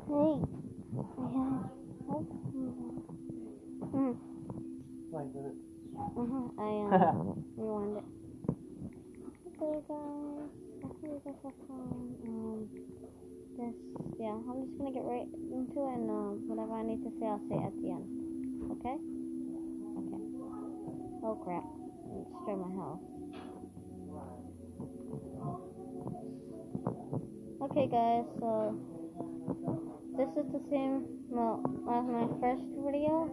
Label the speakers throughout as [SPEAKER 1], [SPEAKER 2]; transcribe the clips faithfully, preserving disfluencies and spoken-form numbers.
[SPEAKER 1] Hey, I have. Oh, mm.
[SPEAKER 2] Like that.
[SPEAKER 1] Uh-huh, I um, rewind it. Okay, guys, I think you guys have fun. Um, this, yeah, I'm just gonna get right into it, and um, whatever I need to say, I'll say at the end. Okay? Okay. Oh crap! Destroy my house. Okay, guys, so this is the same well as my first video.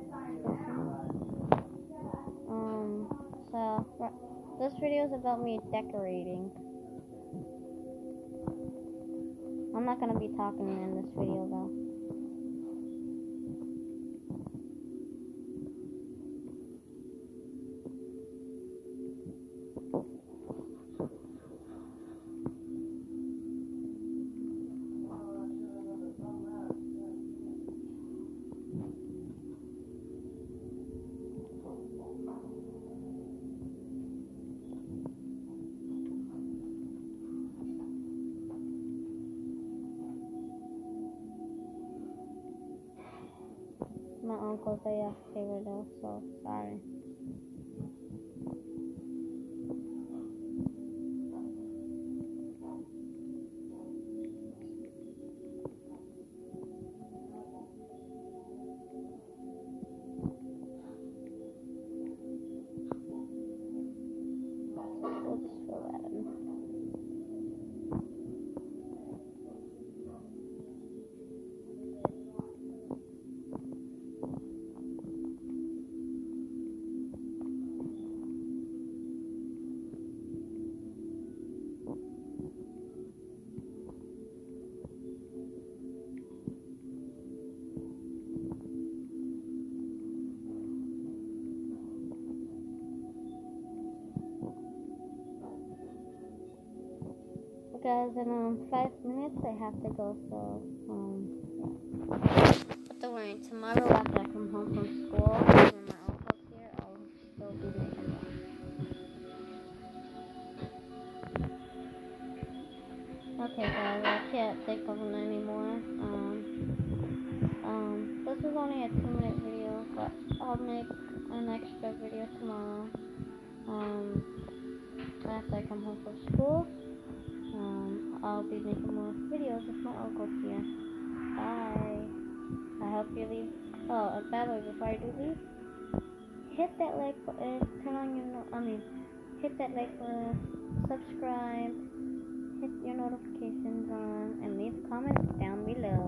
[SPEAKER 1] Um, so this video is about me decorating. I'm not gonna be talking in this video though. My uncle's a favorite though, so sorry. We'll just fill that in. Guys, in um five minutes I have to go, so um yeah. But don't worry, tomorrow after I come home from school, when my uncle's here, I'll still be making more. Okay, guys, I can't think of them anymore. Um, um, this is only a two-minute video, but I'll make an extra video tomorrow. Um, after I come home from school. Um, I'll be making more videos with my uncle's here. Bye. I hope you leave. Oh, and by the way, before I do leave, hit that like button, turn on your, no I mean, hit that like button, subscribe, hit your notifications on, and leave comments down below.